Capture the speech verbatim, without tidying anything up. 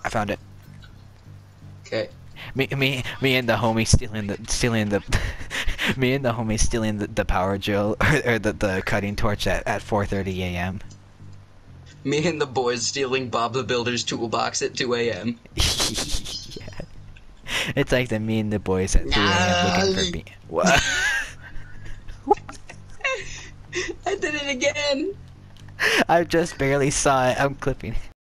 I found it. Okay. Me, me, me and the homie stealing the, stealing the, me and the homie stealing the, the power drill or, or the the cutting torch at at four thirty a m Me and the boys stealing Bob the Builder's toolbox at two A M Yeah. It's like the me and the boys at three a m looking for me. What? I did it again! I just barely saw it. I'm clipping.